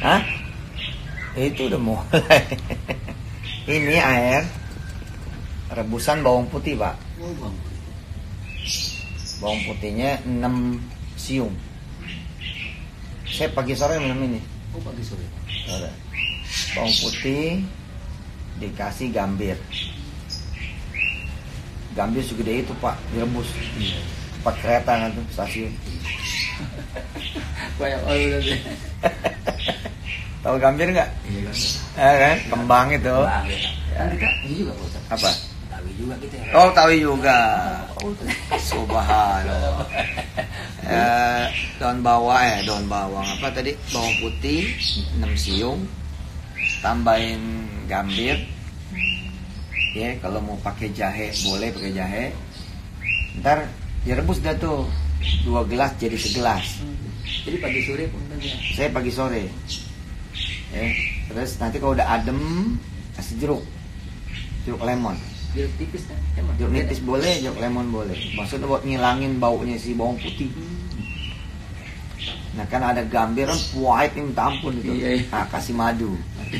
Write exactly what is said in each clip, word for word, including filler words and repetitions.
Hah? Itu udah mulai. Ini air rebusan bawang putih, Pak. Oh, bang. Bawang putihnya enam siung. Saya pagi sore minum ini. Oh, pagi sore. Sore. Bawang putih dikasih gambir. Gambir segede itu, Pak, direbus. Iya. Pak kereta kan tuh stasiun. Banyak orang tadi. Tahu gambir nggak? Iya kan. Eh, kan? Kembang itu. Bang, ya. Kan kita ini juga Pak Ustaz. Apa? Tawi juga kita. Ya. Oh, tahu juga. Subhanallah. Eh, daun bawang eh daun bawang apa tadi? Bawang putih enam siung. Tambahin gambir. Ya, kalau mau pakai jahe boleh pakai jahe. Ntar direbus dah tuh dua gelas jadi segelas. Jadi pagi sore pun aja. Saya pagi sore. Ya, terus nanti kalau udah adem kasih jeruk, jeruk lemon. Jeruk tipis kan? Emang. Jeruk nipis boleh, jeruk lemon boleh. Maksudnya buat ngilangin baunya si bawang putih. Nah kan ada gambir kan pahit ini minta ampun itu. Iya, iya. Nah kasih madu.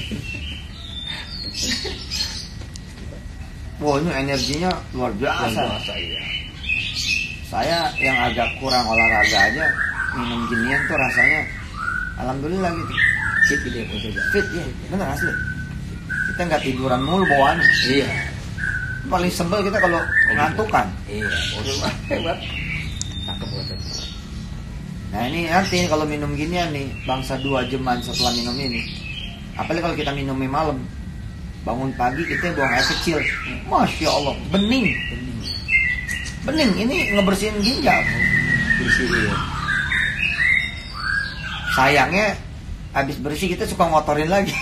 Wah ini energinya luar biasa. Biasa iya. Saya yang agak kurang olahraga aja minum ginian tuh rasanya alhamdulillah gitu. Fit gitu ya Pak Ustaz. Fit ya, bener asli. Kita nggak tiduran mulu bawaan. Iya. Paling sebel kita kalau ngantuk kan. Iya. Udah hebat. Cakep Pak Ustaz. Nah ini nanti kalau minum ginian nih bangsa dua jaman setelah minum ini. Apalagi kalau kita minumnya malam, bangun pagi kita buang air kecil. Masya Allah, bening. Bening. Bening, ini ngebersihin ginjal. Bersih ya. Sayangnya habis bersih kita suka ngotorin lagi.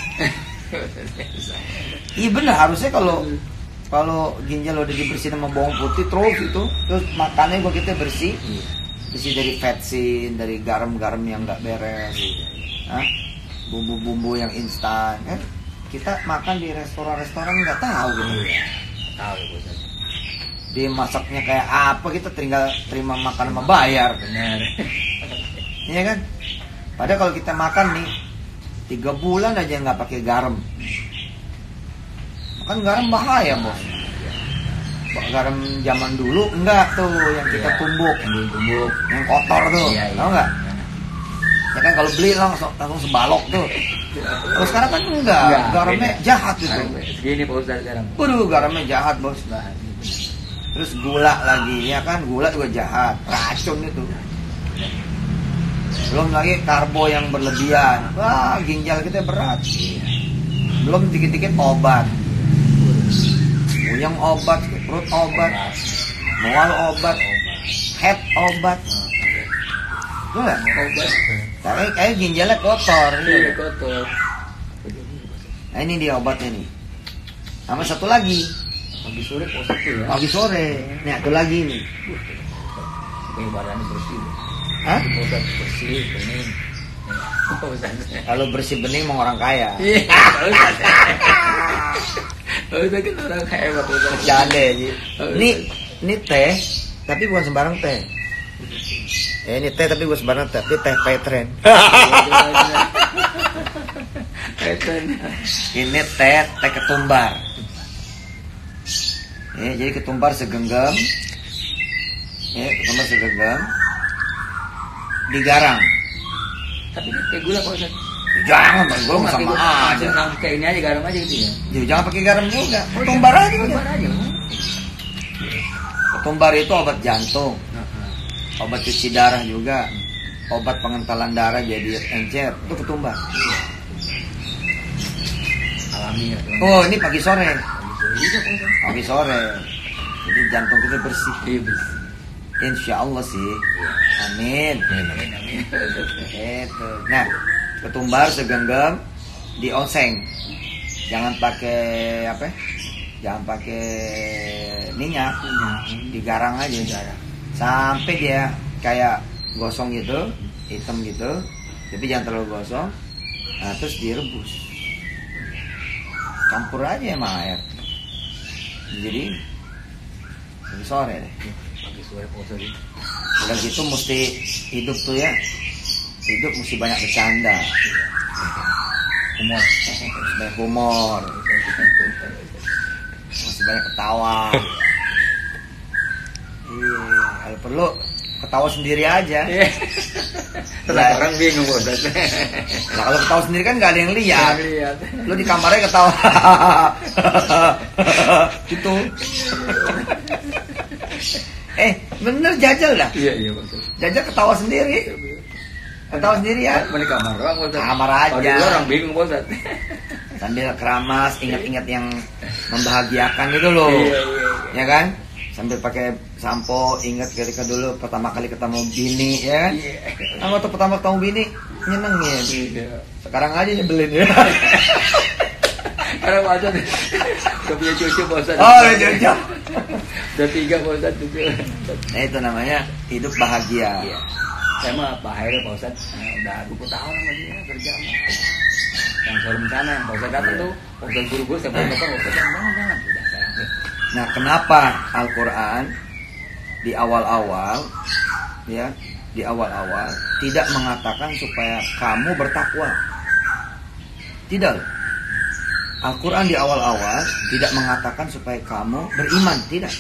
Iya bener, harusnya kalau kalau ginjal udah dibersihin sama bawang putih terus itu, terus makannya gua kita bersih, Iya. bersih dari vetsin, dari garam-garam yang nggak beres, Hah? bumbu-bumbu yang instan, kan? Kita makan di restoran-restoran nggak tahu gitu. Iya. Tahu ya Pak Ustaz. Dia masaknya kayak apa, kita tinggal terima makan sama bayar. Benar. Iya kan? Padahal kalau kita makan nih tiga bulan aja nggak pakai garam, makan garam bahaya bos. Garam zaman dulu enggak tuh yang kita Iya. tumbuk, Yang tumbuk. yang kotor tuh, Iya, iya. tau nggak? Ya kan kalau beli langsung langsung sebalok tuh. Kalau sekarang kan enggak, Enggak, garamnya beda. jahat itu. Segini Pak Ustaz sekarang. Waduh, garamnya jahat bos. Nah, Terus gula lagi, ya kan? Gula juga jahat, racun itu. Belum lagi karbo yang berlebihan. Wah, ginjal kita berat. Belum dikit-dikit obat. Uyang obat, perut obat, mual obat, head obat. Tuh nggak? obat. Tapi kayak ginjalnya kotor. Iya, kotor. Nah ini dia obatnya nih. Sama satu lagi, Pagi sore Pak Ustaz tuh ya. pagi sore. Nih satu lagi nih. Kayak badannya bersih. Hah? Pak Ustaz bersih, bening. Pak Ustaz. Kalau bersih bening mau orang kaya. Iya, Pak Ustaz. Pak Ustaz kan orang kaya Pak Ustaz. Jale aja. Ini ini teh, tapi bukan sembarang teh. Ya, ini teh tapi bukan sembarang teh, tapi teh petren. Ini teh teh ketumbar. Ya, jadi ketumbar segenggam. Ya, ketumbar segenggam. Digarang. Tapi ini kayak gula Pak Ustaz. Jangan, Bang, gua Nggak sama kayak gula. aja. Langsung kayak ini aja garam aja gitu ya. Jadi jangan pakai garam juga. Ketumbar aja udah. Ketumbar aja. Ketumbar itu obat jantung, obat cuci darah juga, obat pengentalan darah jadi encer, itu ketumbar. Alami ya. Oh, ini pagi sore. Pagi sore juga Pak Ustaz. Pagi sore. Jadi jantung kita bersih. Iya, bersih. Insya Allah sih. Amin. Amin, amin. Itu. Nah, ketumbar segenggam dioseng. Jangan pakai apa? Jangan pakai minyak. Digarang aja, garang. Sampai dia kayak gosong gitu, hitam gitu. Tapi jangan terlalu gosong. Nah, terus direbus. Campur aja sama air. Jadi pagi sore deh. Pagi sore Pak Ustaz. Udah gitu mesti hidup tuh ya, hidup mesti banyak bercanda. humor. Harus banyak humor. Masih banyak ketawa. Iya, kalau perlu ketawa sendiri aja. Terus orang bingung Ustaz. Nah, kalau ketawa sendiri kan nggak ada yang lihat. Lihat. Lu di kamarnya ketawa. Gitu. Eh, bener Jajal dah. Iya iya Ustaz. Jajal ketawa sendiri. Ketawa sendiri ya. Balik kamar doang Ustaz. Kamar aja. Kalau di luar orang bingung Ustaz. Sambil keramas, ingat-ingat yang membahagiakan gitu loh. Iya iya iya. Ya kan? Sambil pakai sampo, ingat ketika dulu pertama kali ketemu bini ya kan? Iya. Nah, waktu pertama ketemu bini nyenengin. Iya. Sekarang aja nyebelin ya. Karena Pak Ustaz udah punya cucu Pak Ustaz. Oh, udah jauh. Udah tiga Pak Ustaz cucu. Nah, itu namanya hidup bahagia. Iya. Saya mah Pak Hairul Pak Ustaz, nah, udah dua puluh tahun sama dia kerja sama. Yang showroom sana, Pak Ustaz datang tuh, Pak Ustaz guru-guru saya bawa Pak Ustaz jangan jangan. Udah saya. Nah, kenapa Al-Quran di awal-awal ya, di awal-awal tidak mengatakan supaya kamu bertakwa? Tidak. Al-Quran di awal-awal tidak mengatakan supaya kamu beriman, tidak.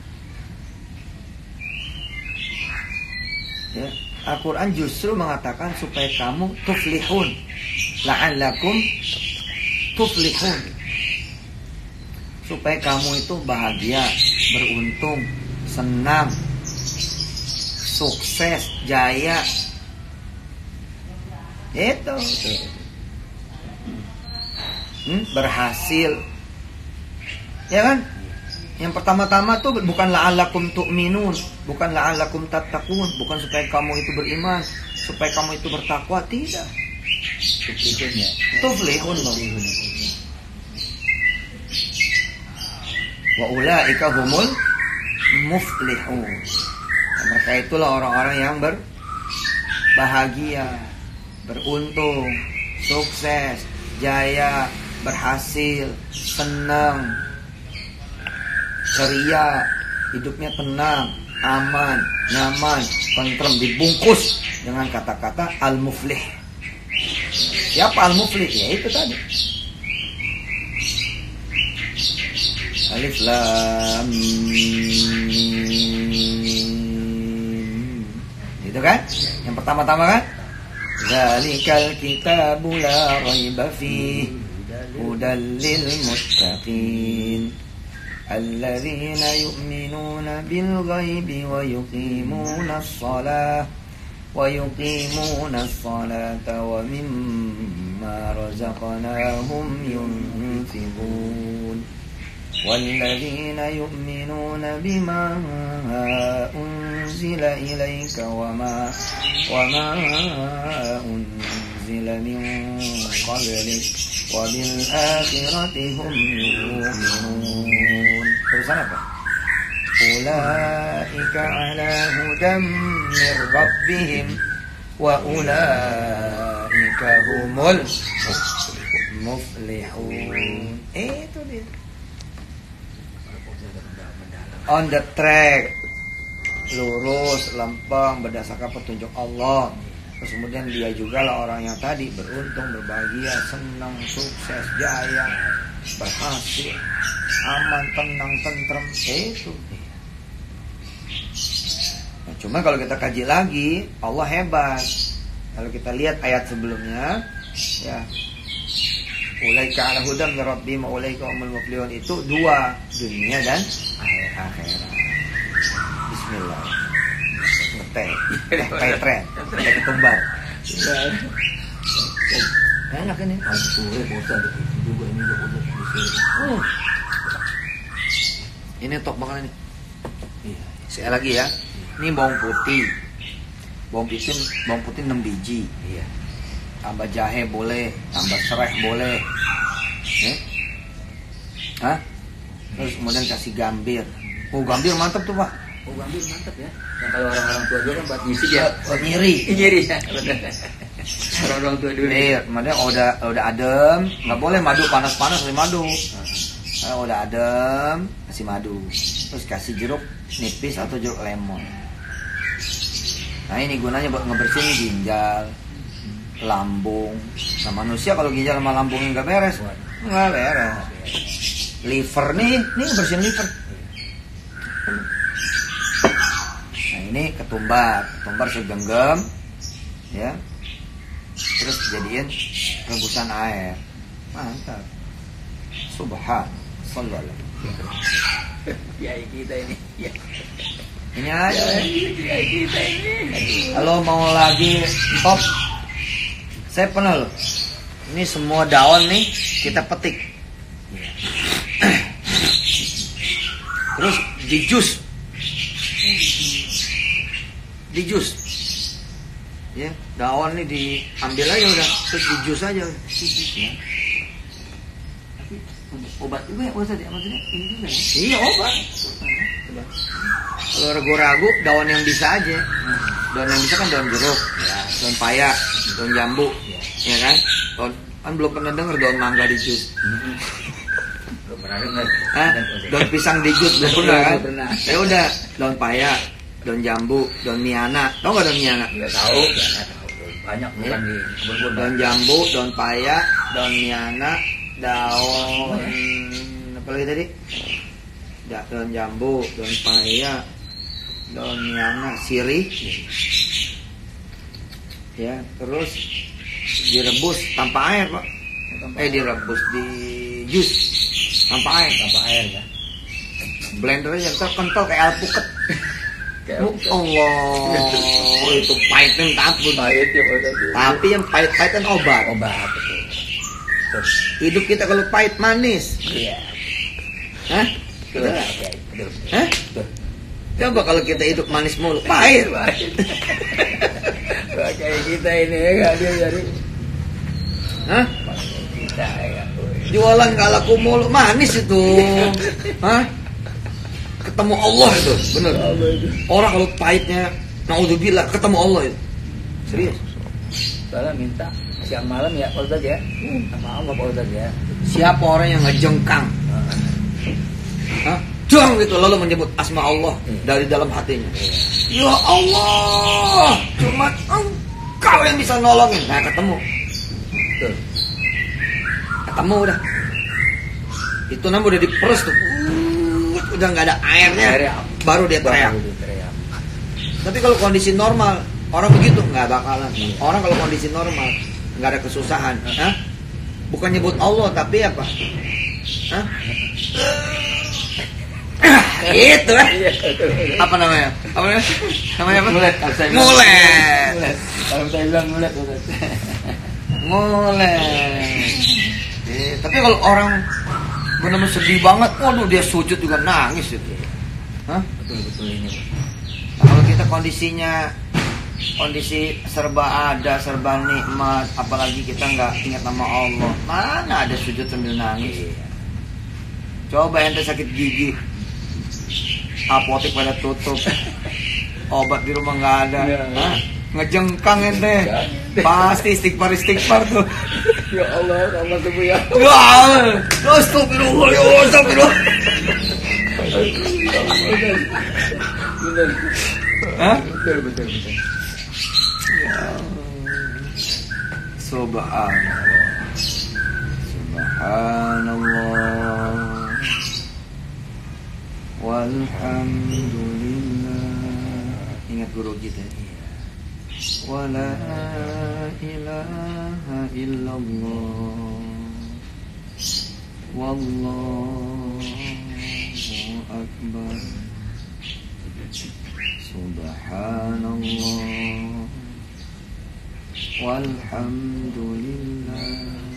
Ya, Al-Quran justru mengatakan supaya kamu tuflihun, la'allakum tuflihun, supaya kamu itu bahagia, beruntung, senang, sukses, jaya. Itu. Hmm, berhasil. Ya kan? Yang pertama-tama tuh bukan la'allakum tu'minun, bukan la'allakum tattaqun, bukan supaya kamu itu beriman, supaya kamu itu bertakwa, tidak. Tuflihunnya. Tuflihun. Wa ulaika humul muflihun. Mereka itulah orang-orang yang berbahagia, beruntung, sukses, jaya, berhasil, senang, ceria, hidupnya tenang, aman, nyaman, tentrem, dibungkus dengan kata-kata al-muflih. Siapa al-muflih? Ya itu tadi. Alif lam mim. Itu kan? Yang pertama-tama kan? Zalikal kitabu la raiba fihi hudal lil muttaqin alladzina yu'minuna bil ghaibi wa yuqimuna as-salah wa yuqimuna as-salata wa mimma razaqnahum yunfiqun والذين يؤمنون بما أنزل إليك وما وما أنزل من قبلك وبالآخرة هم يؤمنون. Terusan apa? أولئك على هدى من ربهم وأولئك هم المفلحون. Itu dia. On the track, lurus, lempeng, berdasarkan petunjuk Allah. Terus kemudian dia juga lah orang yang tadi beruntung, berbahagia, senang, sukses, jaya, berhasil, aman, tenang, tentrem. Itu. Nah, cuma kalau kita kaji lagi, Allah hebat. Kalau kita lihat ayat sebelumnya, ya, ulaika ala hudam min rabbihim wa ulaika humul muflihun, itu dua, dunia dan akhirat. Bismillah. Ngetek, kayak tren, kayak ketumbar. Enak ini. Uh. Ini top banget ini. Sekali lagi ya. Ini bawang putih. Bawang putih, bawang putih enam biji. Iya. Tambah jahe boleh, tambah serai boleh. Eh? Hah? Terus kemudian kasih gambir. Oh, gambir mantap tuh, Pak. Oh, gambir mantap ya. Yang kalau orang-orang tua dulu kan buat ngisi ya. Buat nyiri. Nyiri ya. Orang-orang tua dulu. Nih, kemudian udah udah adem, nggak boleh madu panas-panas, kasih madu. Kalau udah adem, kasih madu. Terus kasih jeruk nipis atau jeruk lemon. Nah, ini gunanya buat ngebersihin ginjal. lambung. Nah manusia kalau ginjal sama lambungnya nggak beres, nggak beres. Liver nih, nih bersihin liver. Nah ini ketumbar, ketumbar segenggam, ya. Terus jadiin rebusan air, mantap. Subhan, sallallahu. Kiai kita ini. Ya. Ini aja. Kiai kita ini. Kalau mau lagi top, saya pernah loh. Ini semua daun nih kita petik. Terus di jus, di jus, ya daun nih diambil aja udah, terus di jus aja. Ya. Obat juga ya Ustaz ya, maksudnya ini juga ya? Iya obat. Kalau ragu-ragu daun yang bisa aja. Daun yang bisa kan daun jeruk, ya. Daun paya, daun jambu, ya, ya kan? Daun, kan belum pernah dengar daun mangga di jus. Belum pernah dengar. Hah? Daun pisang di jus belum pernah kan? Pernah. Ya udah, daun paya, daun jambu, daun miana. Tahu nggak daun miana? Nggak tahu, nggak tahu. Banyak bukan di kebun-kebun. Daun jambu, daun paya, daun miana, daun apa lagi tadi? Da- daun jambu, daun paya, daun miana, sirih. Ya, terus direbus tanpa air, Pak. Eh direbus di jus tanpa air, Tanpa air ya. blender aja ntar kental kayak alpukat. Kayak Oh, Allah, itu pahitnya minta ampun. pahit ya Ustaz. Tapi yang pahit-pahit kan obat. Obat betul. Terus, Hidup kita kalau pahit manis. iya. Hah? Betul. Betul. Betul. Hah? Betul. Coba kalau kita hidup manis mulu, pahit. Pahit. Wah, kayak kita ini ya nggak dia jadi. Hah? Kita ya. Jualan gak laku mulu, manis itu. Hah? Ketemu Allah itu, bener. Orang kalau pahitnya, naudzubillah, ketemu Allah itu. Serius. Soalnya minta siang malam ya Pak Ustaz ya. Sama Allah Pak Ustaz ya. Siapa orang yang ngejengkang, hah? Jeng gitu lalu menyebut asma Allah dari dalam hatinya. Ya Allah, cuma Engkau yang bisa nolongin. Nah ketemu, Betul. ketemu udah. Itu namanya udah diperes tuh, uh, udah nggak ada airnya, Airnya. baru dia teriak. Baru dia teriak. Tapi kalau kondisi normal, orang begitu nggak bakalan. Orang kalau kondisi normal, nggak ada kesusahan, hah? Bukan nyebut Allah tapi apa? Hah? Itu kan? Iya, betul. Apa namanya? Apa namanya? Namanya apa? Mulet. Kalau saya bilang- Mulet. Mulet. Kalau saya bilang mulet Ustaz. Mulet. Eh, tapi kalau orang benar-benar sedih banget, waduh dia sujud juga nangis itu. Hah? Betul betul ini. Nah, kalau kita kondisinya kondisi serba ada, serba nikmat, apalagi kita nggak ingat nama Allah, mana ada sujud sambil nangis? Coba ente sakit gigi, apotek pada tutup, obat di rumah nggak ada, hah? Ngejengkang ente, pasti istighfar istighfar tuh. Ya Allah, sama tubuh ya. Wah, astagfirullah, ya Allah, astagfirullah. Betul. Hah? Betul betul betul. Subhanallah, Subhanallah, walhamdulillah. Ingat guru kita. Wala ilaha illallah, wallahu akbar. Subhanallah, walhamdulillah,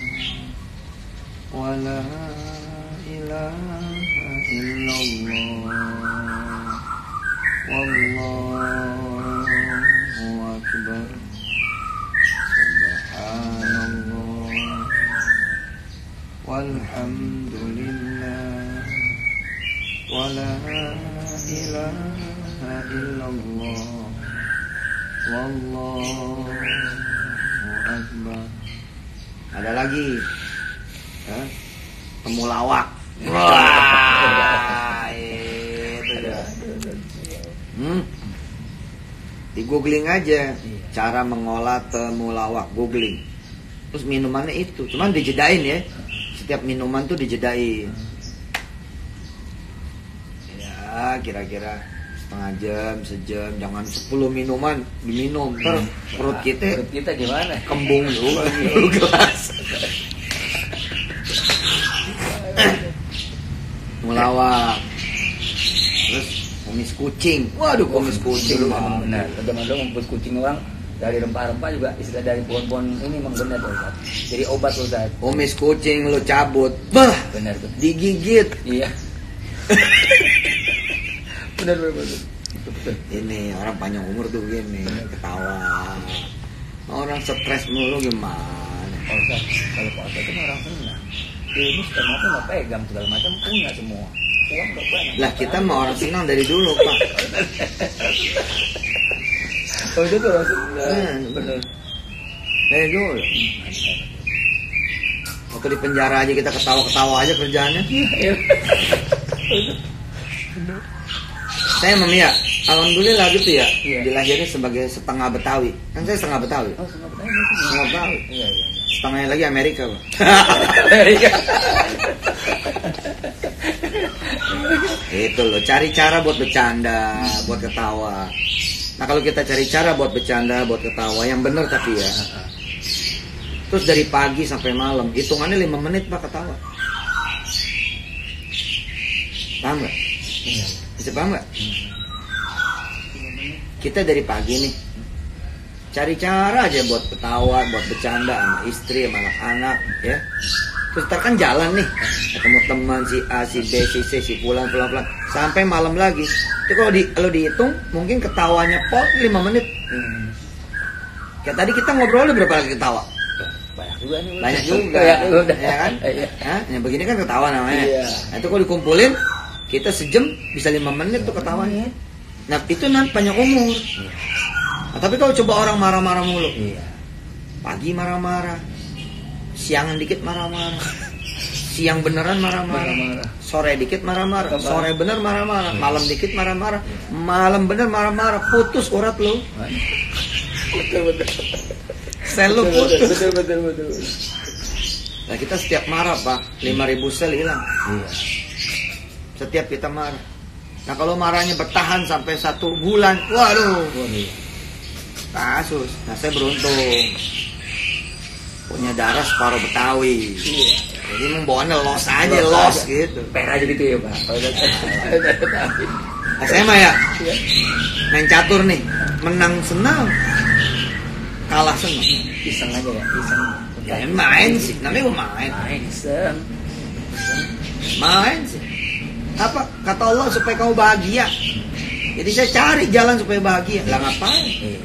wala ilaha illallah, wallahu akbar. Subhanallah, walhamdulillah, wala ilaha illallah, wallahu akbar. Ada lagi, eh? Temulawak. Wah, itu dia. Hmm. Di googling aja Iya. cara mengolah temulawak, googling. Terus minumannya itu, cuman dijedain ya. Setiap minuman tuh dijedain. Ya kira-kira setengah jam, sejam, jangan sepuluh minuman diminum. Ntar perut kita Perut kita gimana? kembung dulu dulu gelas. Mulawak. Terus kumis kucing. Waduh, kumis kucing. Dulu memang benar. Zaman dulu ngumpul kucing orang dari rempah-rempah juga istilah dari pohon-pohon ini memang benar Ustaz. Jadi obat Ustaz. Kumis kucing lu cabut. Bah, Benar tuh. digigit. Iya. benar benar benar. Betul, betul. Ini orang panjang umur tuh gini, ketawa. Orang stres mulu gimana? Pak Ustaz, kalau Pak Ustaz itu orang senang. Ilmu segala macam nggak pegang segala macam punya semua. Uang nggak banyak. Lah kita mah orang senang dari dulu, Pak. Oh itu tuh orang senang. Hmm. Benar. Dari dulu. Waktu di penjara aja kita ketawa-ketawa aja kerjaannya. Iya. Saya memia, alhamdulillah gitu ya. Iya. Dilahirnya sebagai setengah Betawi. Kan saya setengah Betawi. Oh senang betul. Setengah Betawi. Iya iya. Setengahnya lagi Amerika, Pak. Iya. Itu loh, cari cara buat bercanda, buat ketawa. Nah kalau kita cari cara buat bercanda, buat ketawa yang bener tapi ya. Terus dari pagi sampai malam, hitungannya lima menit Pak ketawa. Paham nggak? Iya. Bisa paham nggak? Kita dari pagi nih, cari cara aja buat ketawa, buat bercanda sama istri, sama anak-anak, ya. Terus ntar kan jalan nih, ketemu teman si A, si B, si C, si pulang, pulang, pulang, sampai malam lagi. Itu kalau di, kalau dihitung, mungkin ketawanya pot lima menit. Hmm. Kayak tadi kita ngobrolnya berapa lagi ketawa? Banyak juga nih. Banyak juga, Banyak juga. ya kan? Iya. Hah? Yang begini kan ketawa namanya. Iya. Nah itu kalau dikumpulin, kita sejam bisa lima menit tuh ketawanya. Nah itu nanti panjang umur. Nah, tapi kalau coba orang marah-marah mulu, Iya. pagi marah-marah, siangan dikit marah-marah, siang beneran marah-marah, Marah-marah. sore dikit marah-marah, Marah. sore bener marah-marah, malam dikit marah-marah, malam bener marah-marah, putus urat lu, Betul betul. sel lu Betul, putus. betul betul betul. Nah kita setiap marah Pak, lima ribu sel hilang, Iya. setiap kita marah. Nah kalau marahnya bertahan sampai satu bulan, waduh, Waduh. kasus. Nah saya beruntung punya darah separuh Betawi. Iya. Jadi membawanya los aja, Los los aja. gitu. Per aja gitu ya Pak. Kalau udah Nah, saya mah ya Iya. main catur nih, menang senang, kalah senang. Iseng aja ya, iseng. Ya main sih, namanya gue main, Main iseng. main sih. Apa kata Allah supaya kamu bahagia. Jadi saya cari jalan supaya bahagia. Lah ngapain? Iya.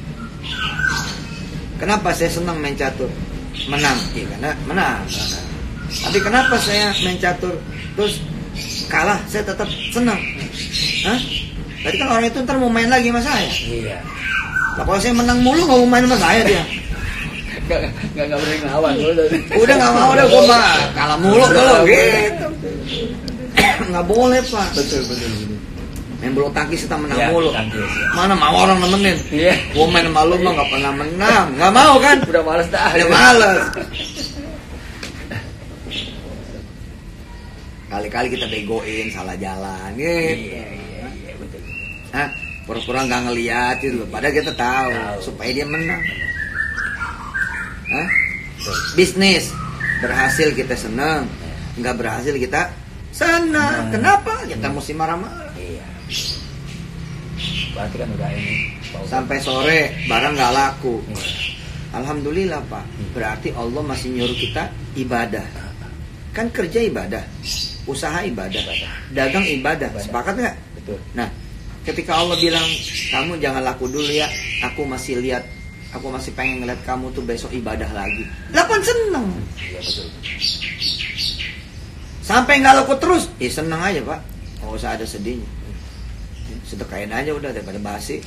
Kenapa saya senang main catur? Menang, ya karena menang. Tapi kenapa saya main catur terus kalah? Saya tetap senang. Hah? Tadi kan orang itu ntar mau main lagi sama saya. Iya. Nah, kalau saya menang mulu nggak mau main sama saya dia. Gak gak gak berani ngelawan. Udah nggak mau, udah gue mah kalah mulu kalau gitu. Nggak boleh Pak. Betul betul betul. Main bulu tangkis kita menang Ya, mulu. tangkis, ya. Mana mau orang nemenin? Iya. Gue main sama lu mah nggak pernah menang. Nggak mau kan? Udah males dah. Udah males. Kali-kali kita begoin, salah jalan gitu. Iya iya iya betul. Hah? Pura-pura nggak ngeliat gitu loh. Padahal kita tahu, Tahu. supaya dia menang. Hah? Betul. Bisnis berhasil kita senang, nggak berhasil kita senang. Nah. Kenapa? Kita mesti marah-marah. Iya. Berarti kan udah ini. Pak Ustaz. Sampai sore barang nggak laku. Iya. Alhamdulillah Pak. Berarti Allah masih nyuruh kita ibadah. Kan kerja ibadah, usaha ibadah, dagang ibadah. Ibadah. Sepakat nggak? Betul. Nah, ketika Allah bilang kamu jangan laku dulu ya, aku masih lihat, aku masih pengen ngeliat kamu tuh besok ibadah lagi. Lakukan seneng. Iya betul. Sampai nggak laku terus, ya seneng aja Pak. Nggak usah ada sedihnya. Sedekain aja udah daripada basi.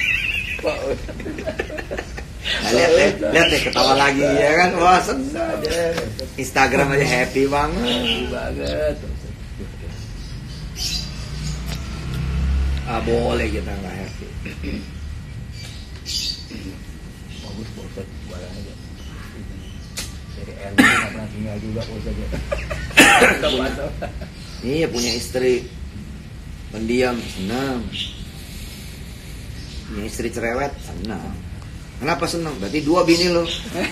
Nah, lihat deh, lihat deh ketawa lagi ya kan, wah seneng. Instagram aja happy banget. Happy banget. Ah boleh kita nggak happy. bagus Pak Ustadz, jualan aja. Dari R W nggak pernah tinggal juga Pak Ustadz ya. Iya, punya istri pendiam, senang. Punya istri cerewet, senang. Kenapa senang? Berarti dua bini lo.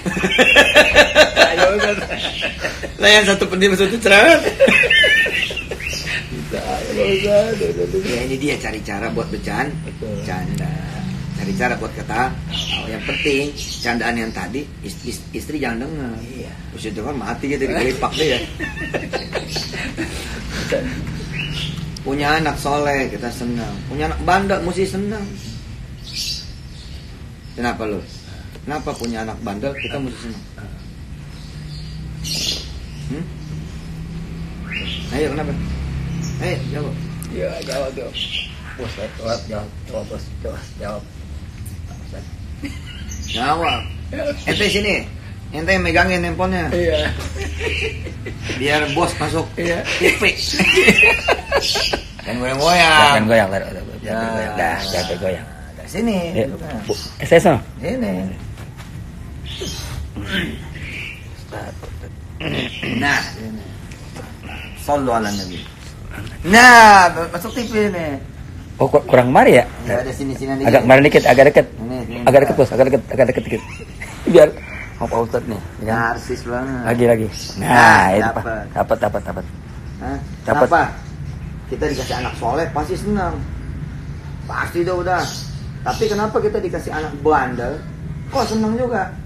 Lah yang satu pendiam, satu cerewet. Ya ini dia cari cara buat bercanda, canda. Cari cara buat kata. Oh, yang penting candaan yang tadi istri, istri jangan dengar. Iya. Terus itu kan mati gitu di kelipak deh ya. Punya anak soleh kita senang. Punya anak bandel mesti senang. Kenapa lo? Kenapa punya anak bandel kita mesti senang? Hmm? Ayo kenapa? Ayo jawab. Iya jawab jawab. Bos jawab jawab jawab bos jawab jawab. Jawab. Ente sini. Ente yang megangin handphonenya. Iya. Biar bos masuk. Iya. T V. Dan goyang-goyang. Jangan goyang, dah, dah, goyang. Dah, jangan goyang. Dari sini. Ya, saya sana. Ini. Nah, ini. Sallu ala Nabi. Nah, masuk T V nih. Oh, kurang mari ya? Ya, ada sini-sini agak mari dikit, agak dekat. Ini, ini, agak dekat, Bos, agak dekat, agak dekat dikit. Biar mau Pak Ustadz nih. Ya. Narsis banget. Lagi lagi. Nah, nah itu dapat. Pak. Dapat, dapat, dapat. Hah? Dapat. Kenapa? Kita dikasih anak soleh pasti senang. Pasti udah udah. Tapi kenapa kita dikasih anak bandel? Kok senang juga?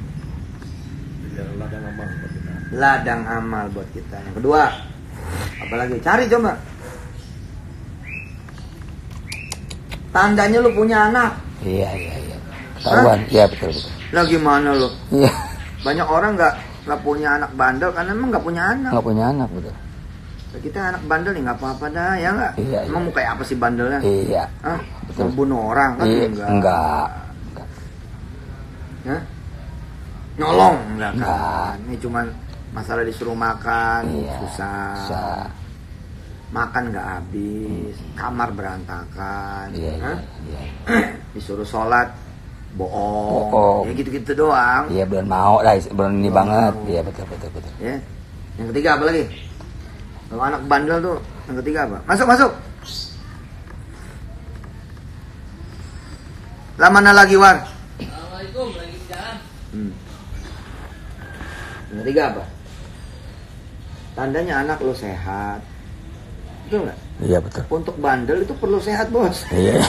Ladang amal buat kita. Ladang amal buat kita. Yang kedua, apalagi? Cari coba. Tandanya lu punya anak. Iya, iya, iya. Ketahuan. Iya, betul, betul. Lah gimana lu? Iya. Banyak orang nggak nggak punya anak bandel karena emang nggak punya anak. Nggak punya anak, betul. Kita anak bandel nih nggak apa-apa dah, ya nggak? Iya, Emang iya. mau kayak apa sih bandelnya? Iya. Hah? Betul. Membunuh orang kan? Iya, Enggak. enggak. Enggak. Hah? Nyolong enggak kan? Enggak. Ini cuman masalah disuruh makan, Iya. susah. Susah. Makan nggak habis, kamar berantakan, Iya, iya, hah? iya. Disuruh sholat, bohong, Bohong. ya gitu-gitu doang. Iya, belum mau lah, belum ini Belum banget. mau. Iya, betul, betul, betul. Ya. Yang ketiga apa lagi? Kalau anak bandel tuh, yang ketiga apa? Masuk, masuk. Lah mana lagi, War? Assalamualaikum, lagi di jalan. Hmm. Yang ketiga apa? Tandanya anak lo sehat. Betul nggak? Iya, betul. Untuk bandel itu perlu sehat, bos. Iya.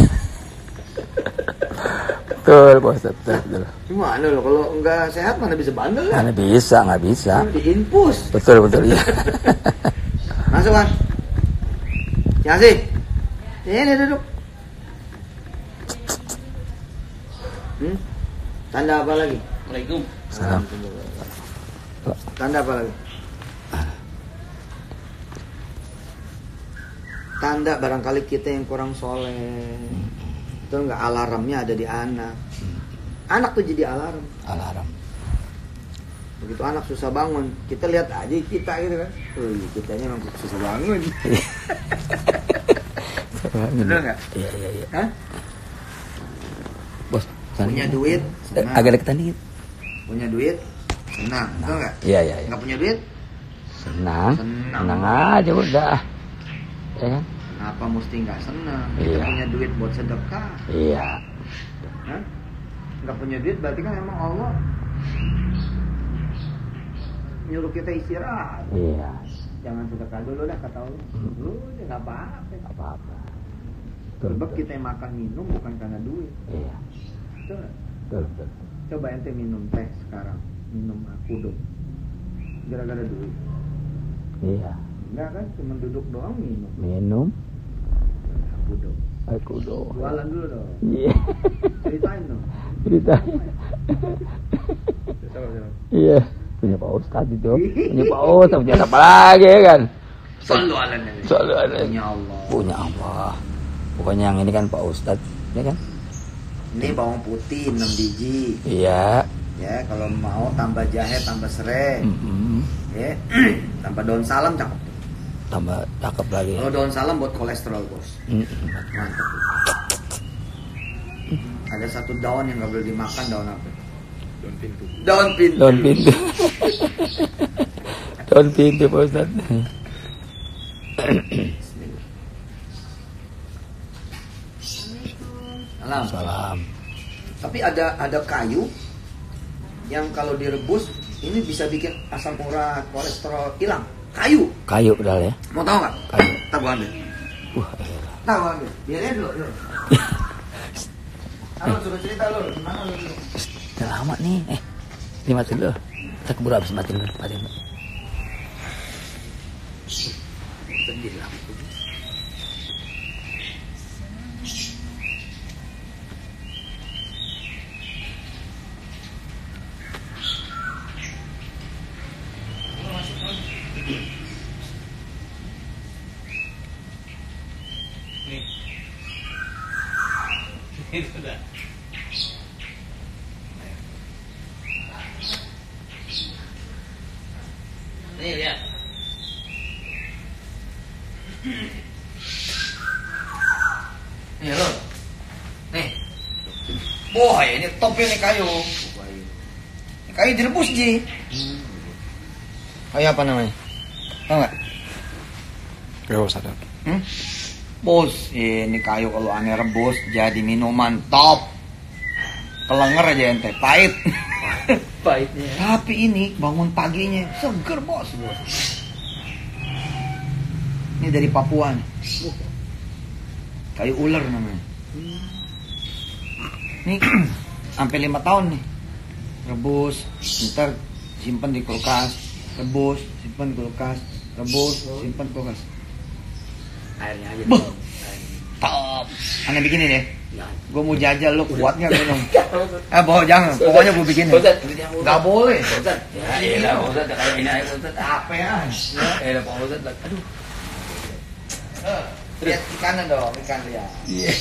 Betul, Bos. Betul, betul. Gimana lo kalau nggak sehat mana bisa bandel ya? Mana bisa, nggak bisa. Diinfus. Betul, betul, iya. Masuk, War. Ya sih. Ini duduk. Hmm? Tanda apa lagi? Assalamualaikum. Salam. Tanda apa lagi? Tanda barangkali kita yang kurang soleh. Itu enggak, alarmnya ada di anak. Anak tuh jadi alarm. Alarm. Begitu anak susah bangun, kita lihat aja kita gitu kan. Oh, kitanya memang susah bangun. Bener nggak? Iya, iya, iya. Hah? Bos, Punya duit, Eh, senang. agak deketan dikit. Punya duit, senang. Betul nggak? Iya, iya, iya. Nggak punya duit, Senang. Senang. Senang aja udah. Ya kan? kenapa mesti nggak senang? Kita Iya. punya duit buat sedekah. Iya. Hah? Nggak punya duit berarti kan emang Allah nyuruh kita istirahat. Iya. Jangan sedekah dulu dah kata Allah. Lu udah nggak apa-apa. Apa-apa. Sebab kita yang makan minum bukan karena duit. Iya. Betul nggak? Betul, betul. Coba ente minum teh sekarang, minum akudo. Gara-gara duit. Iya. Enggak kan, cuma duduk doang minum. Minum. Akudo. Aku doang. Jualan dulu dong. Iya. Ceritain dong. Ceritanya. Coba, coba. Iya. Punya Pak Ustadz itu. Punya Pak Ustadz. Punya apa lagi ya kan? Sallu ala Nabi. Sallu ala Nabi. Punya Allah. Punya Allah. Pokoknya yang ini kan Pak Ustadz. Ya kan? Ini bawang putih enam biji. Iya. Ya, kalau mau tambah jahe, tambah serai. Mm-mm. Ya. Tambah daun salam cakep. Tambah cakep lagi. Kalau daun salam buat kolesterol, Bos. Mm-mm. Mantap. Ada satu daun yang nggak boleh dimakan, daun apa? Daun pintu. Daun pintu. Daun pintu Pak Ustadz. Salam. Salam. Tapi ada ada kayu yang kalau direbus ini bisa bikin asam urat, kolesterol hilang. Kayu. Kayu padahal ya. Mau tahu nggak? Kayu. Tak gua ambil. Wah, elah. Tak gua ambil. Biarin dulu. dulu. Halo, suruh cerita lu. Gimana lu? Udah lama nih. Eh, ini mati dulu. Kita keburu habis mati dulu. Mati dulu. Sedih lah. Nih. Itu dah. Nih lihat. Nih lo. Nih. Wah, ini top ini kayu. Ini kayu direbus, Ji. Kayu apa namanya? Tahu nggak? Gak usah ada. Hmm? Bos, ini kayu kalau aneh rebus jadi minuman top. Kelenger aja ente, pahit. Pahitnya. Tapi ini bangun paginya seger, bos. Ini dari Papua nih. Kayu ular namanya. Nih sampai lima tahun nih. Rebus, ntar simpan di kulkas. Rebus, simpan di kulkas. Rebus, simpan di kulkas. Airnya aja. Buh. Top. Aneh bikin ini deh. Gue mau jajal, lo kuat nggak minum? Eh bohong jangan, pokoknya gue bikinin. Gak boleh. Ya, iya, Pak Ustadz, kayak ini aja Pak Ustadz. Apa ya? Eh, Pak Ustadz, aduh. Eh, lihat ikannya dong, ikan lihat. Iya.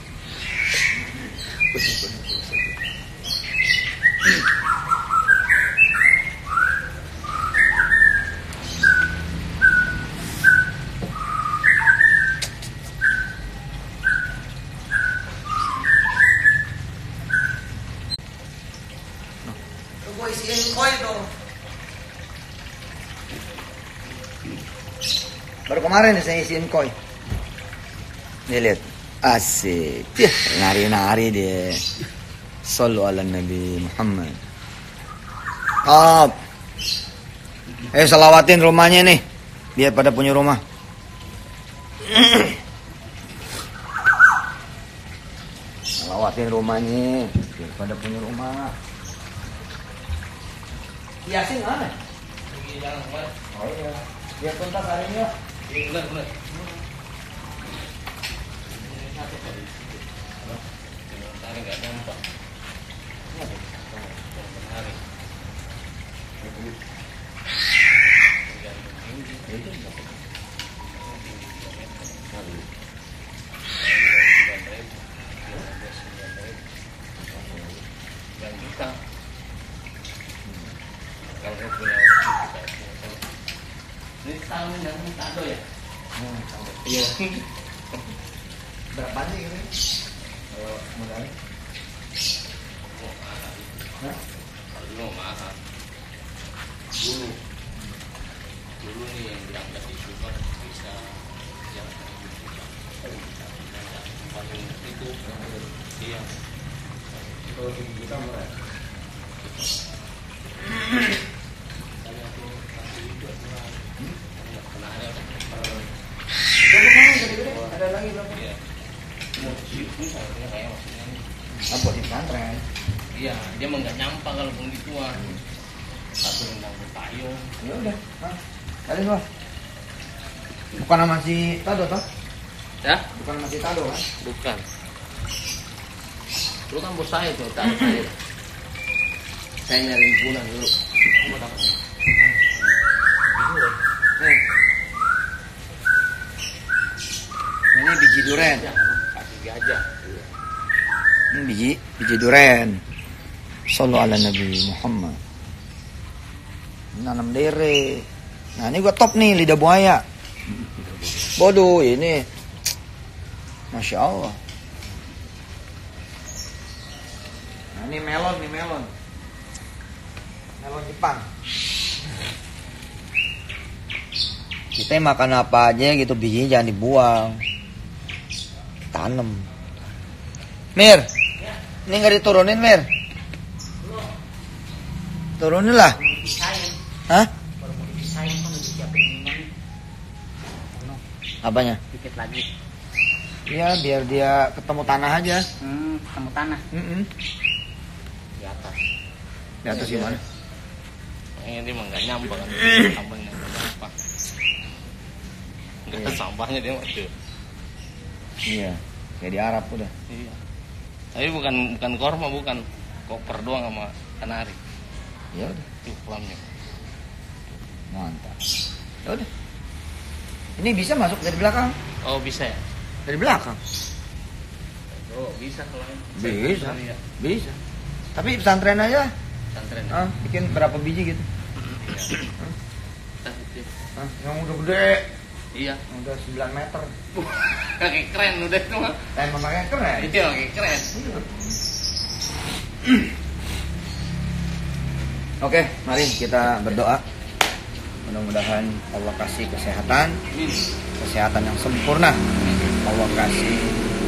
Gue isiin koi tuh. Baru kemarin saya isiin koi. Nih lihat, asik. Yah, nari-nari dia. Sallu ala Nabi Muhammad. Up. Eh, selawatin rumahnya nih. Biar pada punya rumah. Selawatin rumahnya. Biar pada punya rumah. Yasin mana? Pergi jalan kemana? Oh iya. Biar tuntas hari ini ya. Iya, benar, benar. Tarik nggak nampak. Menarik. Dan kita kalau saya punya ini tahun yang tado ya. Iya. Berapa sih ini? Kalau modalnya? Hah? Kalau dulu mahal. Dulu, dulu nih yang diangkat itu kan bisa yang paling itu iya. Kalau kita murah. Saya tuh kasih itu murah. Nggak pernah ada. Berapa mana gede-gede? Ada lagi berapa? Iya. Itu saya kayak maksudnya nih. Apa di pesantren? Iya, dia mah nggak nyampang kalau belum dituang. Satu rendang berpayung. Ya udah. Hah? Kali dua. Bukan nama si Tado toh? Ya? Bukan nama si Tado kan? Bukan. Dulu kan bos saya tuh, tarik saya. Saya nyari pulang dulu. Kamu dapat nggak? Nih. Ini biji duren. Ya, kasih dia aja. Iya. Ini biji biji duren. Sallu ala Nabi Muhammad. Nanam lere. Nah ini gua top nih lidah buaya. Bodoh ini. Masya Allah. Nah ini melon nih melon. melon Jepang. Kita makan apa aja gitu bijinya jangan dibuang, tanam. Mir, ini nggak diturunin Mir? Turunin lah. Hah? Apanya? Dikit lagi. Iya, biar dia ketemu tanah aja. Hmm, ketemu tanah. Mm-mm. Di atas. Di atas gimana? Ini mah nggak nyambang kan, tambahnya nggak nyambang. Nggak ada sampahnya dia mah tuh. Iya, kayak di Arab udah. Iya. Tapi bukan bukan korma, bukan koper doang sama kanari. Ya udah, Tuh kolamnya. mantap. Ya udah. Ini bisa masuk dari belakang? Oh bisa ya? Dari belakang? Oh bisa kalau Bisa, ya. bisa. Tapi pesantren aja. Pesantren. Ah, bikin berapa biji gitu? Ah, yang udah gede, Iya. yang udah sembilan meter. Kaki keren udah itu mah. Eh, makanya keren. Iya kaki keren. Oke, mari kita berdoa. Mudah-mudahan Allah kasih kesehatan, Amin. kesehatan yang sempurna. Allah kasih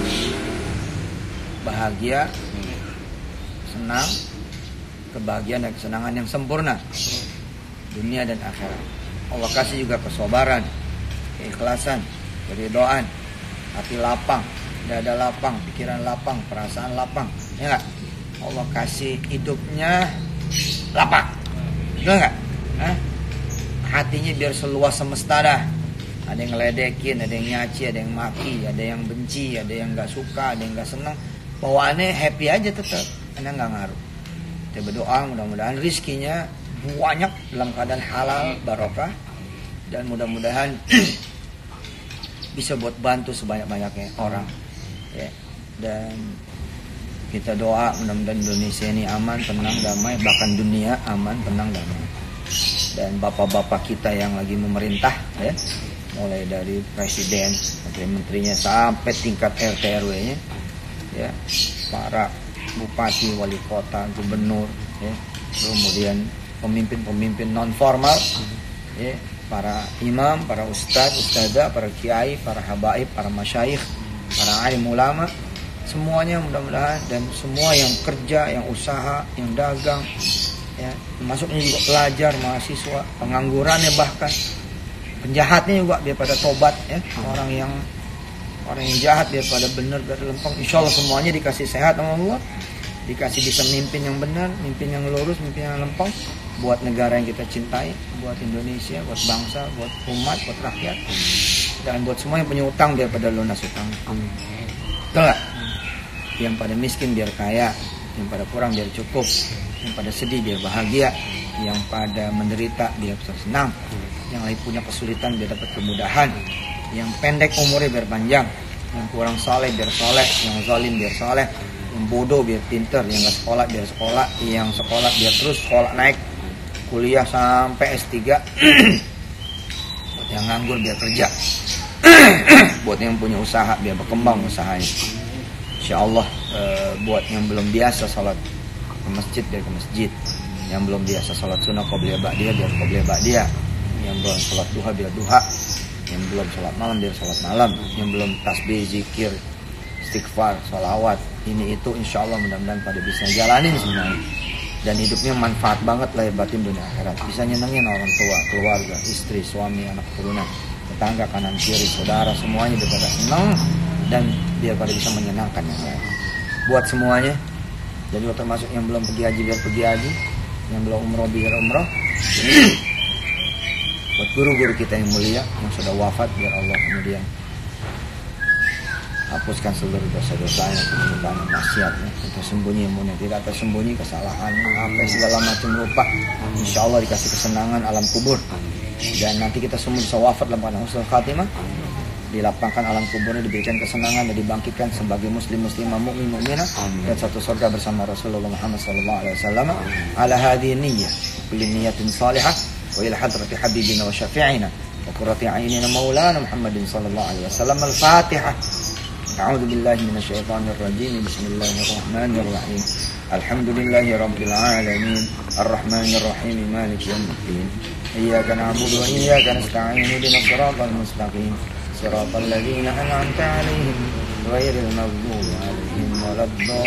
bahagia, senang, kebahagiaan dan kesenangan yang sempurna dunia dan akhirat. Allah kasih juga kesabaran, keikhlasan, keridhaan, hati lapang, dada lapang, pikiran lapang, perasaan lapang. Ya enggak? Allah kasih hidupnya lapang. Betul enggak? Hah? Hatinya biar seluas semesta dah. Ada yang ngeledekin, ada yang nyaci, ada yang maki, ada yang benci, ada yang nggak suka, ada yang nggak senang. Bawaannya happy aja tetap, karena nggak ngaruh. Kita berdoa mudah-mudahan rizkinya banyak dalam keadaan halal, barokah, dan mudah-mudahan bisa buat bantu sebanyak-banyaknya orang. Ya. Dan kita doa mudah-mudahan Indonesia ini aman, tenang, damai, bahkan dunia aman, tenang, damai. Dan bapak-bapak kita yang lagi memerintah, ya, mulai dari presiden, menteri-menterinya sampai tingkat R T R W-nya, ya, para bupati, wali kota, gubernur, ya, kemudian pemimpin-pemimpin non formal, ya, para imam, para ustadz, ustadzah, para kiai, para habaib, para masyayikh, para alim ulama, semuanya mudah-mudahan, dan semua yang kerja, yang usaha, yang dagang, ya, termasuknya juga pelajar, mahasiswa, penganggurannya, bahkan penjahatnya juga biar pada tobat, ya, orang yang orang yang jahat biar pada benar, biar lempeng. Insya Allah semuanya dikasih sehat sama Allah, dikasih bisa mimpin yang benar, mimpin yang lurus, mimpin yang lempeng, buat negara yang kita cintai, buat Indonesia, buat bangsa, buat umat, buat rakyat, dan buat semua yang punya utang biar pada lunas utang. Betul nggak? Yang pada miskin biar kaya, yang pada kurang biar cukup, yang pada sedih biar bahagia, yang pada menderita biar bisa senang, yang lagi punya kesulitan biar dapat kemudahan, yang pendek umurnya biar panjang, yang kurang saleh biar soleh, yang zalim biar soleh, yang bodoh biar pinter, yang nggak sekolah biar sekolah, yang sekolah biar terus sekolah naik kuliah sampai S tiga, buat yang nganggur biar kerja, buat yang punya usaha biar berkembang usahanya. Insya Allah, e, buat yang belum biasa sholat ke masjid biar ke masjid, yang belum biasa sholat sunnah qobliyah ba'diyah biar qobliyah ba'diyah, yang belum sholat duha biar duha, yang belum sholat malam biar sholat malam, yang belum tasbih, zikir, istighfar, sholawat, ini itu insya Allah mudah-mudahan pada bisa jalanin semuanya, dan hidupnya manfaat banget lahir batin dunia akhirat, bisa nyenengin orang tua, keluarga, istri, suami, anak keturunan, tetangga, kanan kiri, saudara, semuanya biar pada senang dan biar pada bisa menyenangkan yang lain. Buat semuanya, jadi termasuk yang belum pergi haji biar pergi haji, yang belum umroh biar umroh. Buat guru-guru kita yang mulia yang sudah wafat biar Allah kemudian hapuskan seluruh dosa-dosanya, kesalahan, maksiatnya, tersembunyi ilmunya, tidak tersembunyi kesalahan, apa segala macam rupa. Insya Allah dikasih kesenangan alam kubur, dan nanti kita semua bisa wafat dalam keadaan husnul khatimah, dilapangkan alam kuburnya, diberikan kesenangan dan dibangkitkan sebagai muslim muslimah mukmin mukminah dan satu surga bersama Rasulullah Muhammad sallallahu alaihi wasallam. Ala hadhihi niyyah kulli niyatin salihah wa ila hadrati habibina wa syafi'ina wa qurrati a'yunina maulana Muhammadin sallallahu alaihi wasallam. Al-Fatihah. أعوذ بالله من الشيطان الرجيم. بسم الله الرحمن الرحيم. الحمد لله رب العالمين الرحمن الرحيم مالك يوم الدين إياك نعبد وإياك نستعين اهدنا الصراط المستقيم صراط الذين أنعمت عليهم غير المغضوب عليهم ولا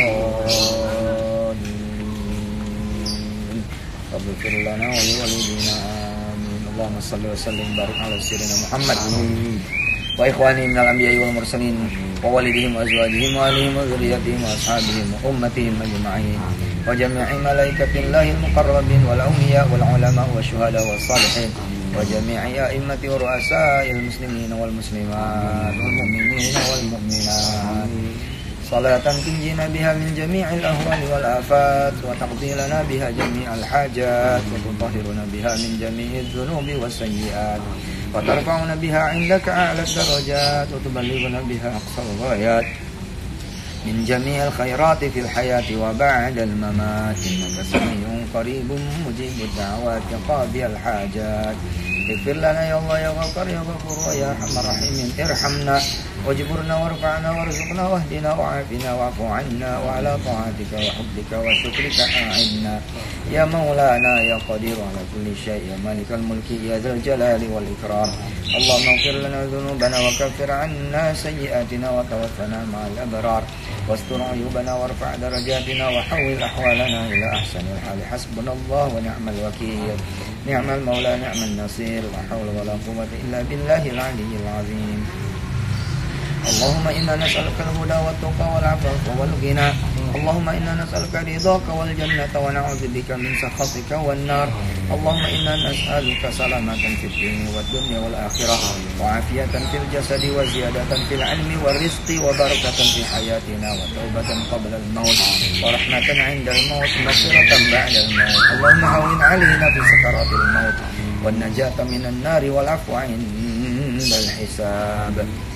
الضالين. رب اغفر لنا ولوالدينا آمين. اللهم صل وسلم وبارك على سيدنا محمد وإخوانهم من الأنبياء والمرسلين ووالدهم وأزواجهم وآلهم وذريتهم وأصحابهم وأمتهم أجمعين وجميع ملائكة الله المقربين والأولياء والعلماء والشهداء والصالحين وجميع أئمة ورؤساء المسلمين والمسلمات والمؤمنين والمؤمنات صلاة تنجينا بها من جميع الأهوال والآفات وتقضي لنا بها جميع الحاجات وتطهرنا بها من جميع الذنوب والسيئات وترفعنا بها عندك أعلى الدرجات وتبلغنا بها أقصى الغايات من جميع الخيرات في الحياة وبعد الممات إنك سميع قريب مجيب الدعوات قاضي الحاجات. اغفر لنا يا الله يا غفار يا غفور يا أرحم الراحمين. ارحمنا واجبرنا وارفعنا وارزقنا واهدنا وعافنا واعف عنا وعلى طاعتك وحبك وشكرك أعنا يا مولانا يا قدير على كل شيء يا مالك الملك يا ذا الجلال والإكرام. اللهم اغفر لنا ذنوبنا وكفر عنا سيئاتنا وتوفنا مع الأبرار واستر عيوبنا وارفع درجاتنا وحول أحوالنا إلى أحسن الحال. حسبنا الله ونعم الوكيل نعم المولى نعم النصير لا حول ولا قوة إلا بالله العلي العظيم. اللهم إنا نسألك الهدى والتقى والعفاف والغنى. اللهم إنا نسألك رضاك والجنة ونعوذ بك من سخطك والنار. اللهم إنا نسألك سلامة في الدين والدنيا والآخرة وعافية في الجسد وزيادة في العلم والرزق وبركة في حياتنا وتوبة قبل الموت ورحمة عند الموت مغفرة بعد الموت. اللهم هون علينا في سكرات الموت والنجاة من النار والعفو عند الحساب.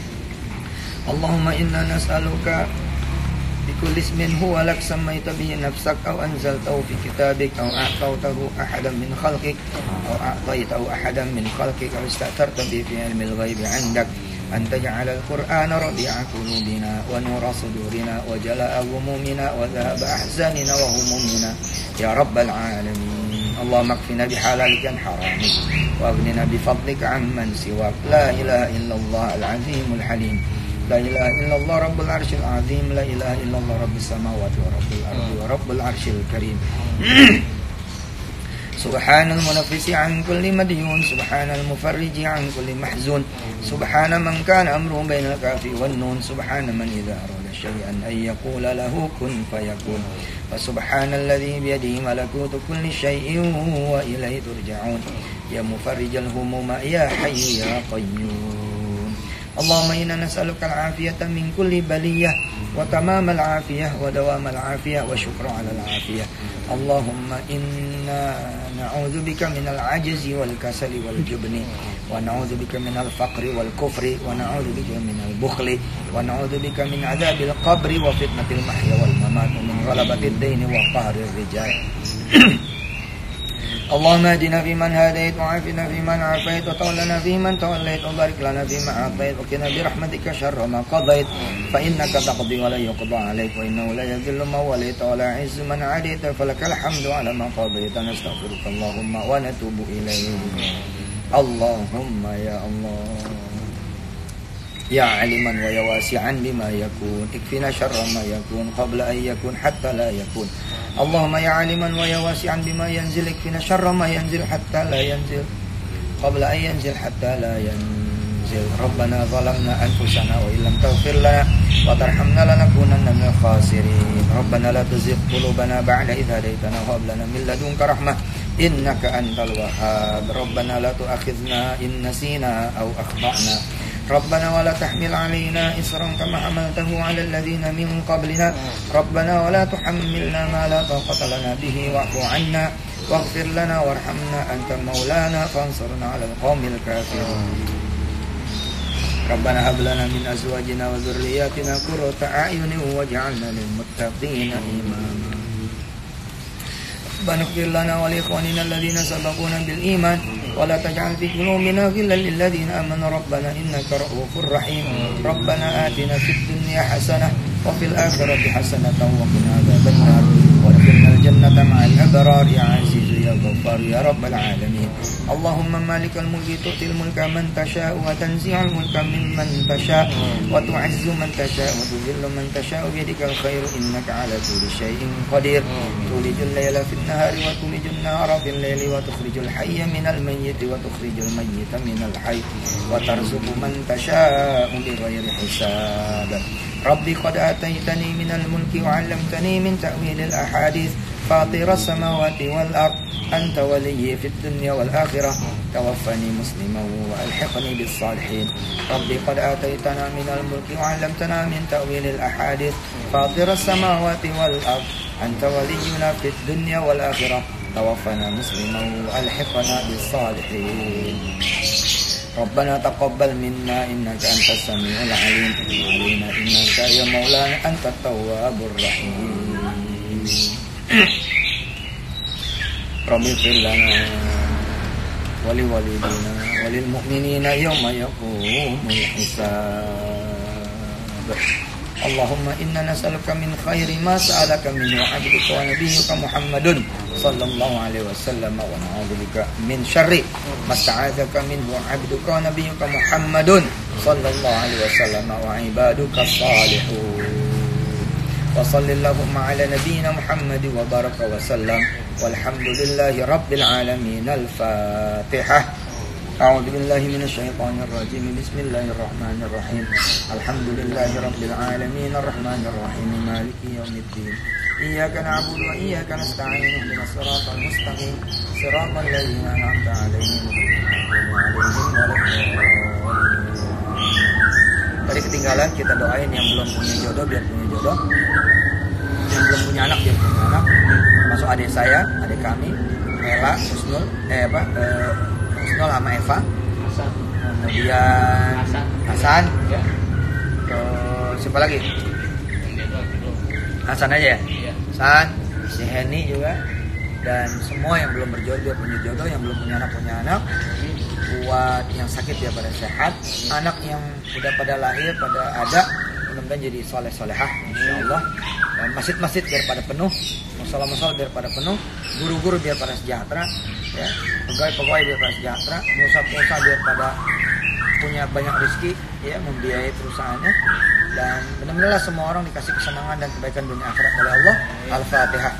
اللهم إنا نسألك بكل اسم هو لك سميت به نفسك أو أنزلته في كتابك أو أعطيته أحدا من خلقك أو أعطيته أحدا من خلقك أو استأثرت به في علم الغيب عندك أن تجعل القرآن ربيع قلوبنا ونور صدورنا وجلاء همومنا وذهاب أحزاننا وهمومنا يا رب العالمين. اللهم اكفنا بحلالك عن حرامك وأغننا بفضلك عمن سواك. لا إله إلا الله العظيم الحليم. لا إله إلا الله رب العرش العظيم. لا إله إلا الله رب السماوات ورب الأرض ورب العرش الكريم. سبحان المنفس عن كل مديون سبحان المفرج عن كل محزون سبحان من كان أمره بين الكاف والنون سبحان من إذا أراد شيئا أن يقول له كن فيكون فسبحان الذي بيده ملكوت كل شيء وإليه ترجعون يا مفرج الهموم يا حي يا قيوم. اللهم إنا نسألك العافية من كل بلية وتمام العافية ودوام العافية وشكر على العافية. اللهم إنا نعوذ بك من العجز والكسل والجبن ونعوذ بك من الفقر والكفر ونعوذ بك من البخل ونعوذ بك من عذاب القبر وفتنة المحيا والممات ومن غلبة الدين وقهر الرجال. اللهم اهدنا فيمن هديت وعافنا فيمن عافيت وتولنا فيمن توليت وبارك لنا فيما أعطيت وقنا برحمتك شر ما قضيت فإنك تقضي ولا يقضى عليك وإنه لا يذل من وليت ولا يعز من عاديت فلك الحمد على ما قضيت. نستغفرك اللهم ونتوب إليك. اللهم يا الله يا علما ويا واسعا بما يكون اكفنا شر ما يكون قبل أن يكون حتى لا يكون. اللهم يا عالما ويا واسعا بما ينزل اكفنا شر ما ينزل حتى لا ينزل قبل أن ينزل حتى لا ينزل. ربنا ظلمنا أنفسنا وإن لم تغفر لنا وترحمنا لنكونن من الخاسرين. ربنا لا تزغ قلوبنا بعد إذ هديتنا وهب لنا من لدنك رحمة إنك أنت الوهاب. ربنا لا تؤاخذنا إن نسينا أو أخطأنا. ربنا ولا تحمل علينا إصرا كما حملته على الذين من قبلنا. ربنا ولا تحملنا ما لا طاقة لنا به واعف عنا واغفر لنا وارحمنا أنت مولانا فانصرنا على القوم الكافرين. ربنا هب لنا من أزواجنا وذرياتنا قرة أعين واجعلنا للمتقين إماما. ربنا اغفر لنا ولإخواننا الذين سبقونا بالإيمان ولا تجعل في قلوبنا غلا للذين آمنوا ربنا إنك رؤوف رحيم ربنا آتنا في الدنيا حسنة وفي الآخرة حسنة وقنا عذاب النار وادخلنا الجنة مع الأبرار يا عزيز يا غفار يا رب العالمين اللهم مالك الملك تؤتي الملك من تشاء وتنزع الملك ممن تشاء وتعز من تشاء وتذل من تشاء بيدك الخير إنك على كل شيء قدير تولج الليل في النهار وتولج النهار في الليل وتخرج الحي من الميت وتخرج الميت من الحي وترزق من تشاء بغير حساب ربي قد آتيتني من الملك وعلمتني من تأويل الأحاديث فاطر السماوات والأرض أنت ولي في الدنيا والآخرة توفني مسلما وألحقني بالصالحين ربي قد آتيتنا من الملك وعلمتنا من تأويل الأحاديث فاطر السماوات والأرض أنت ولينا في الدنيا والآخرة توفنا مسلما وألحقنا بالصالحين ربنا تقبل منا إنك أنت السميع العليم علينا إنك يا مولانا أنت التواب الرحيم رب اغفر لنا ولوالدينا وللمؤمنين يوم يقوم الحساب اللهم إنا نسألك من خير ما سألك منه عبدك ونبيك محمد صلى الله عليه وسلم ونعوذ بك من شر ما استعاذك منه عبدك ونبيك محمد صلى الله عليه وسلم وعبادك الصالحون وصل اللهم على نبينا محمد وبارك وسلم والحمد لله رب العالمين الفاتحة أعوذ بالله من الشيطان الرجيم بسم الله الرحمن الرحيم الحمد لله رب العالمين الرحمن الرحيم مالك يوم الدين إياك نعبد وإياك نستعين اهدنا الصراط المستقيم صراط الذين أنعمت عليهم Tadi ketinggalan kita doain yang belum punya jodoh biar punya jodoh, yang belum punya anak biar punya anak, termasuk adik saya, adik kami, Ella, Husnul, eh apa, eh, Husnul sama Eva, Hasan, kemudian Hasan, Hasan, ya, terus siapa lagi? Hasan aja ya, ya, Hasan, si Henny juga, dan semua yang belum berjodoh biar punya jodoh, yang belum punya anak punya anak. Buat yang sakit ya pada sehat, anak yang udah pada lahir pada ada mudah-mudahan jadi soleh solehah insyaallah, dan masjid-masjid biar pada penuh, musola-musola biar pada penuh, guru-guru biar pada sejahtera, ya pegawai-pegawai biar pada sejahtera, pengusaha-pengusaha biar pada punya banyak rezeki, ya membiayai perusahaannya, dan benar-benarlah semua orang dikasih kesenangan dan kebaikan dunia akhirat oleh Allah. Al-Fatihah.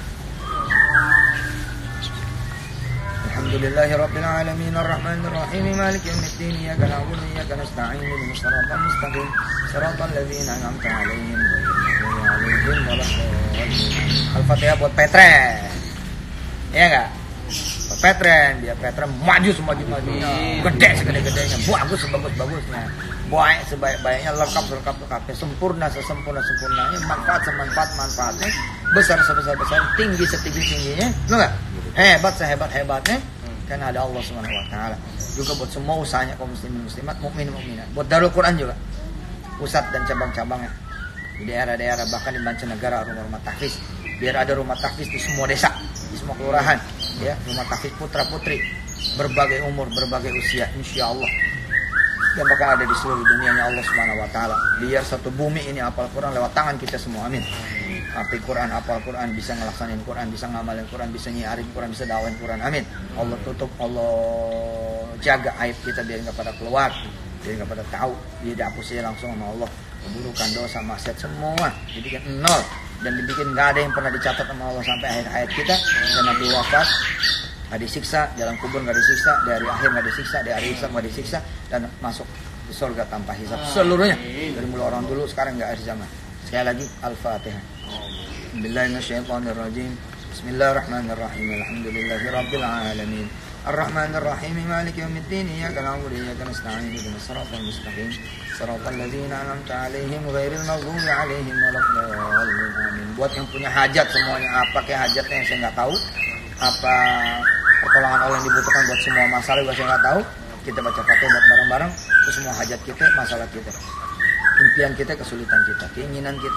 Alhamdulillahirabbil alamin arrahmanir rahim maliki yaumiddin iyyaka na'budu wa iyyaka nasta'in ihdinas siratal mustaqim siratal ladzina an'amta 'alaihim ghairil maghdubi 'alaihim. Al-Fatihah buat Petren. Iya enggak? Buat Petren, biar Petren maju semaju-majunya, gede segede-gedenya, bagus sebagus-bagusnya, baik sebaik-baiknya, lengkap selengkap-lengkapnya, sempurna sesempurna-sempurnanya, manfaat semanfaat manfaatnya, besar sebesar-besar, tinggi setinggi-tingginya, benar enggak? Hebat sehebat-hebatnya, karena ada Allah Subhanahu wa taala. Juga buat semua usahanya kaum muslimin muslimat, mukmin mukminat. Buat Darul Quran juga. Pusat dan cabang-cabangnya di daerah-daerah, bahkan di mancanegara, rumah-rumah tahfiz. Biar ada rumah tahfiz di semua desa, di semua kelurahan, ya, rumah tahfiz putra-putri berbagai umur, berbagai usia, insyaallah. Dan bahkan ada di seluruh dunianya Allah Subhanahu wa taala. Biar satu bumi ini hafal Quran lewat tangan kita semua. Amin. Hafal Quran, hafal Quran, bisa ngelaksanain Quran, bisa ngamalin Quran, bisa nyiarin Quran, bisa dakwain Quran. Amin. Allah tutup, Allah jaga aib kita biar enggak pada keluar, biar enggak pada tahu, dia dihapus langsung sama Allah. Keburukan, dosa, maksiat semua dibikin nol, dan dibikin enggak ada yang pernah dicatat sama Allah sampai akhir hayat kita. Dan Nabi wafat nggak disiksa, dalam kubur nggak disiksa, dari akhir nggak disiksa, dari akhir hisab nggak disiksa, dan masuk ke surga tanpa hisab seluruhnya, dari mulai orang dulu sekarang nggak akhir zaman. Sekali lagi Al-Fatihah. Bismillahirrahmanirrahim. Bismillahirrahmanirrahim. Alhamdulillahirabbil alamin. Ar-Rahmanir Rahim. Maliki yaumiddin. Iyyaka na'budu wa iyyaka nasta'in. Ihdinas siratal mustaqim. Siratal ladzina an'amta 'alaihim ghairil maghdubi 'alaihim waladdallin. Amin. Buat yang punya hajat semuanya, apa kayak hajatnya yang saya nggak tahu, apa pertolongan Allah yang dibutuhkan buat semua masalah juga saya nggak tahu, kita baca Fatihah buat bareng-bareng, itu semua hajat kita, masalah kita, impian kita, kesulitan kita, keinginan kita,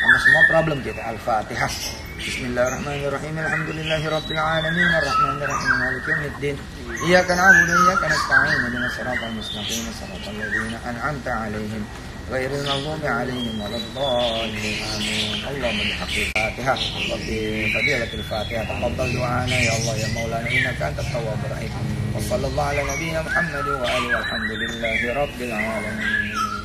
sama semua problem kita. Al-Fatihah. Bismillahirrahmanirrahim. Alhamdulillahirabbil alamin arrahmanir rahim maliki yaumiddin. Iyyaka na'budu wa iyyaka nasta'in ihdinas siratal mustaqim siratal ladzina an'amta 'alaihim ghairil maghdubi 'alaihim waladdallin. Amin. Allahumma bihaqqil Fatihah wa bi fadilatil Fatihah taqabbal du'ana ya Allah ya Maulana innaka antat tawwabur rahim. Wa sallallahu ala nabiyyina Muhammad wa alihi walhamdulillahi rabbil alamin.